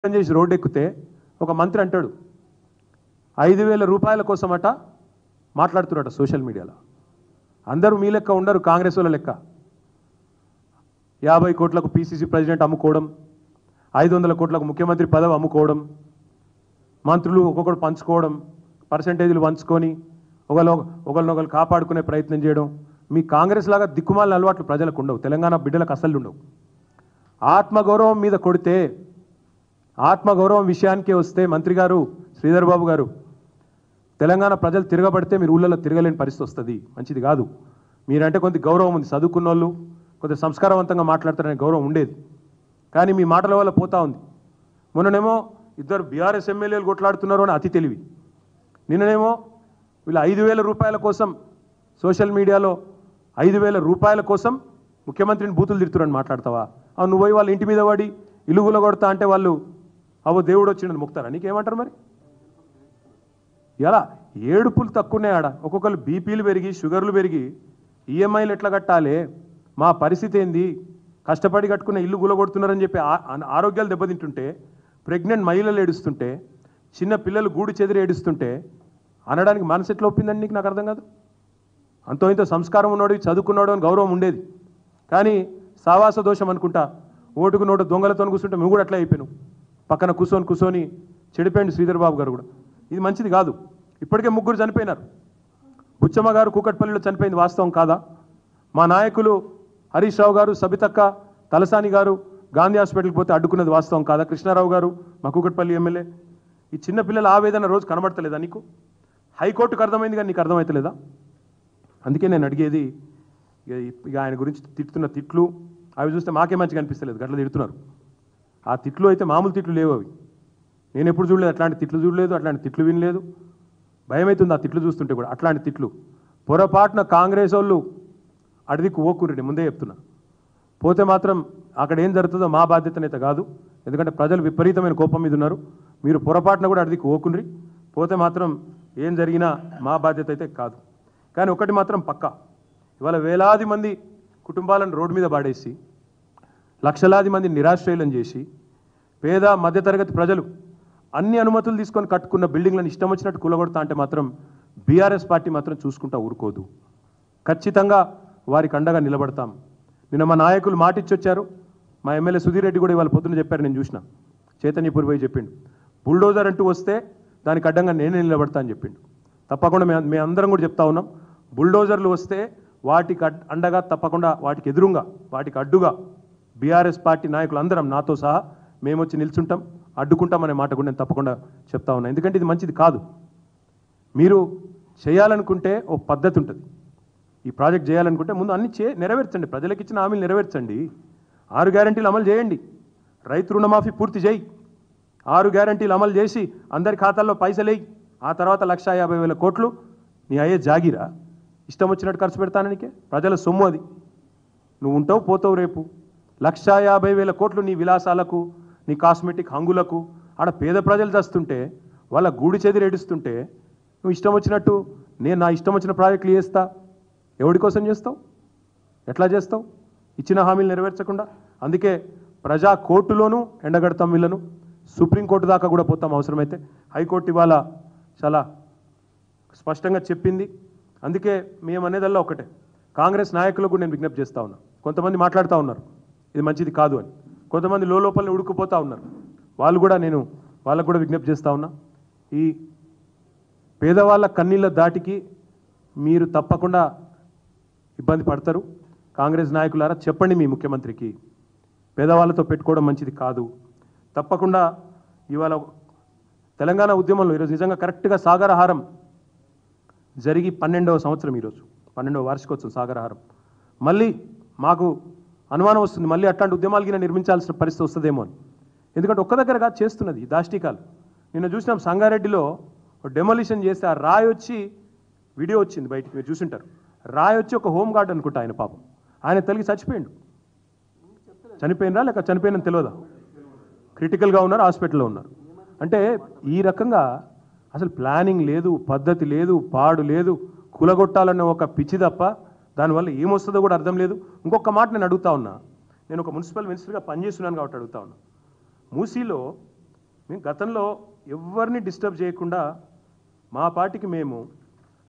చేసి రోడ్డు ఎక్కితే ఒక మంత్రి అంటాడు 5,000 రూపాయల కోసమట మాట్లాడుతున్నారట సోషల్ మీడియాలో. అందరూ మీ లెక్క ఉండరు, కాంగ్రెస్ వాళ్ళ లెక్క 50 కోట్లకు పీసీసీ ప్రెసిడెంట్ అమ్ముకోవడం, 500 కోట్లకు ముఖ్యమంత్రి పదవి అమ్ముకోవడం, మంత్రులు ఒక్కొక్కరు పంచుకోవడం, పర్సెంటేజీలు పంచుకొని ఒకరినొకరు కాపాడుకునే ప్రయత్నం చేయడం. మీ కాంగ్రెస్ లాగా దిక్కుమాలిన అలవాట్లు ప్రజలకు ఉండవు, తెలంగాణ బిడ్డలకు అసలు ఉండవు. ఆత్మగౌరవం మీద కొడితే, ఆత్మగౌరవం విషయానికే వస్తే మంత్రి గారు శ్రీధర్ బాబు గారు, తెలంగాణ ప్రజలు తిరగబడితే మీరు ఊళ్ళలో తిరగలేని పరిస్థితి వస్తుంది, మంచిది కాదు. మీరంటే కొంత గౌరవం ఉంది, చదువుకున్న వాళ్ళు కొంత సంస్కారవంతంగా మాట్లాడతారనే గౌరవం ఉండేది, కానీ మీ మాటల వల్ల పోతా ఉంది. మొన్ననేమో ఇద్దరు బీఆర్ఎస్ ఎమ్మెల్యేలు కొట్లాడుతున్నారు అని అతి తెలివి, నిన్ననేమో వీళ్ళు 5,000 రూపాయల కోసం సోషల్ మీడియాలో 5,000 రూపాయల కోసం ముఖ్యమంత్రిని బూతులు తిడుతున్నారని మాట్లాడతావా? నువ్వు పోయి వాళ్ళ ఇంటి మీద పడి ఇలుగుల కొడతా అంటే వాళ్ళు అవో దేవుడు వచ్చిండని ముక్తారా? నీకేమంటారు మరి? ఎలా ఏడుపులు తక్కువనే ఆడ, ఒక్కొక్కరు బీపీలు పెరిగి షుగర్లు పెరిగి ఈఎంఐలు ఎట్లా కట్టాలి, మా పరిస్థితి ఏంది, కష్టపడి కట్టుకున్న ఇల్లు గులగొడుతున్నారని చెప్పి ఆరోగ్యాలు దెబ్బతింటుంటే, ప్రెగ్నెంట్ మహిళలు ఏడుస్తుంటే, చిన్న పిల్లలు గూడు చెదిరి ఏడుస్తుంటే అనడానికి మనసు ఎట్లా ఒప్పిందండి నీకు? నాకు అర్థం కాదు. అంతో ఇంత సంస్కారం ఉన్నాడు, చదువుకున్నాడు అని గౌరవం ఉండేది, కానీ సావాస దోషం అనుకుంటా ఓటుకు నోటు దొంగలతో కూర్చుంటే నువ్వు కూడా అట్లా అయిపోయావు. పక్కన కూర్చొని చెడిపోయింది శ్రీధర్ బాబు గారు కూడా. ఇది మంచిది కాదు. ఇప్పటికే 3 చనిపోయినారు. బుచ్చమ్మ గారు కూకట్పల్లిలో చనిపోయింది, వాస్తవం కాదా? మా నాయకులు హరీష్ రావు గారు, సబితక్క, తలసాని గారు గాంధీ హాస్పిటల్కి పోతే అడ్డుకున్నది వాస్తవం కాదా? కృష్ణారావు గారు మా కూకట్పల్లి ఎమ్మెల్యే. ఈ చిన్నపిల్లల ఆవేదన రోజు కనబడతలేదా నీకు? హైకోర్టుకు అర్థమైంది కానీ నీకు అర్థమవుతలేదా? అందుకే నేను అడిగేది, ఇక ఆయన గురించి తిట్టుతున్న తిట్లు అవి చూస్తే మాకే మంచిగా అనిపిస్తలేదు, గట్ల తిడుతున్నారు. ఆ తిట్లు అయితే మామూలు తిట్లు లేవు అవి. నేను ఎప్పుడు చూడలేదు, అట్లాంటి తిట్లు చూడలేదు, అట్లాంటి తిట్లు వినలేదు. భయం అవుతుంది ఆ తిట్లు చూస్తుంటే కూడా. అట్లాంటి తిట్లు పొరపాటున కాంగ్రెస్ వాళ్ళు అడిదికి ఓకురండి, ముందే చెప్తున్నా. పోతే మాత్రం అక్కడ ఏం జరుగుతుందో మా బాధ్యతనైతే కాదు, ఎందుకంటే ప్రజలు విపరీతమైన కోపం మీద ఉన్నారు. మీరు పొరపాటున కూడా అడిదికి ఓకుండ్రి, పోతే మాత్రం ఏం జరిగినా మా బాధ్యత అయితే కాదు. కానీ ఒకటి మాత్రం పక్కా, ఇవాళ వేలాది మంది కుటుంబాలను రోడ్డు మీద పాడేసి, లక్షలాది మంది నిరాశ్రయులను చేసి, పేద మధ్యతరగతి ప్రజలు అన్ని అనుమతులు తీసుకొని కట్టుకున్న బిల్డింగ్లను ఇష్టం వచ్చినట్టు కూలగొడతా అంటే మాత్రం బీఆర్ఎస్ పార్టీ మాత్రం చూసుకుంటా ఊరుకోదు. ఖచ్చితంగా వారికి అండగా నిలబడతాం. నిన్న మా నాయకులు మాటిచ్చొచ్చారు. మా ఎమ్మెల్యే సుధీర్ రెడ్డి కూడా ఇవాళ పొద్దున చెప్పారు, నేను చూసిన, చైతన్యపూర్ పోయి చెప్పిండు, బుల్డోజర్ అంటూ వస్తే దానికి అడ్డంగా నేనే నిలబడతా అని చెప్పిండు. తప్పకుండా మేము అందరం కూడా చెప్తా ఉన్నాం, బుల్డోజర్లు వస్తే వాటికి అండగా, తప్పకుండా వాటికి ఎదురుగా, వాటికి అడ్డుగా బీఆర్ఎస్ పార్టీ నాయకులు అందరం నాతో సహా మేము వచ్చి నిల్చుంటాం, అడ్డుకుంటామనే మాట కూడా నేను తప్పకుండా చెప్తా ఉన్నా. ఎందుకంటే ఇది మంచిది కాదు. మీరు చేయాలనుకుంటే ఓ పద్ధతి ఉంటుంది. ఈ ప్రాజెక్ట్ చేయాలనుకుంటే ముందు అన్ని నెరవేర్చండి, ప్రజలకు ఇచ్చిన హామీలు నెరవేర్చండి. 6 గ్యారంటీలు అమలు చేయండి, రైతు రుణమాఫీ పూర్తి చేయి, 6 గ్యారంటీలు అమలు చేసి అందరి ఖాతాల్లో పైసలేయి. ఆ తర్వాత 1,50,000 కోట్లు నీ అయ్యే జాగిరా, ఇష్టం వచ్చినట్టు ఖర్చు పెడతాననికే, ప్రజల సొమ్ము అది. నువ్వు ఉంటావు పోతావు రేపు. 1,50,000 కోట్లు నీ విలాసాలకు, నీ కాస్మెటిక్ హంగులకు, ఆడ పేద ప్రజలు చేస్తుంటే, వాళ్ళ గూడి చెదిరి ఏడుస్తుంటే నువ్వు ఇష్టం వచ్చినట్టు నేను నా ఇష్టం వచ్చిన ప్రాజెక్టులు చేస్తా. ఎవడి కోసం చేస్తావు? ఎట్లా చేస్తావు? ఇచ్చిన హామీలు నెరవేర్చకుండా. అందుకే ప్రజా కోర్టులోనూ ఎండగడతాం వీళ్ళను, సుప్రీంకోర్టు దాకా కూడా పోతాం అవసరమైతే. హైకోర్టు ఇవాళ చాలా స్పష్టంగా చెప్పింది. అందుకే మేము అనేదల్లా ఒకటే, కాంగ్రెస్ నాయకులకు కూడా నేను విజ్ఞప్తి చేస్తూ ఉన్నా. కొంతమంది మాట్లాడుతూ ఉన్నారు ఇది మంచిది కాదు అని, కొంతమంది లోపల ఉడుకుపోతూ ఉన్నారు. వాళ్ళకు కూడా విజ్ఞప్తి చేస్తూ ఉన్నా, ఈ పేదవాళ్ళ కన్నీళ్ళ దాటికి మీరు తప్పకుండా ఇబ్బంది పడతారు. కాంగ్రెస్ నాయకులారా చెప్పండి మీ ముఖ్యమంత్రికి, పేదవాళ్ళతో పెట్టుకోవడం మంచిది కాదు. తప్పకుండా ఇవాళ తెలంగాణ ఉద్యమంలో ఈరోజు నిజంగా కరెక్ట్గా సాగరహారం జరిగి 12వ సంవత్సరం, ఈరోజు 12వ వార్షికోత్సవం సాగరహారం. మళ్ళీ మాకు అనుమానం వస్తుంది, మళ్ళీ అట్లాంటి ఉద్యమాలకి నిర్మించాల్సిన పరిస్థితి వస్తుందేమో అని. ఎందుకంటే ఒక్క దగ్గరగా చేస్తున్నది దాష్టికాలు. నిన్న చూసినాం సంగారెడ్డిలో డెమోలిషన్ చేస్తే ఆ రాయి వచ్చి, వీడియో వచ్చింది బయటికి, మీరు చూసింటారు. రాయి వచ్చి ఒక హోమ్ గార్డ్ అనుకుంటా ఆయన, పాపం ఆయన తల్లి చనిపోయినరా లేక చనిపోయినని తెలియదా, క్రిటికల్గా ఉన్నారు, హాస్పిటల్లో ఉన్నారు. అంటే ఈ రకంగా అసలు ప్లానింగ్ లేదు, పద్ధతి లేదు, పాడు లేదు, కూలగొట్టాలన్న ఒక పిచ్చి తప్ప దానివల్ల ఏమొస్తుందో కూడా అర్థం లేదు. ఇంకొక మాట నేను అడుగుతా ఉన్నా, నేను ఒక మున్సిపల్ మినిస్టర్గా పనిచేస్తున్నాను కాబట్టి అడుగుతా ఉన్నా, మూసీలో మేము గతంలో ఎవరిని డిస్టర్బ్ చేయకుండా మా పార్టీకి మేము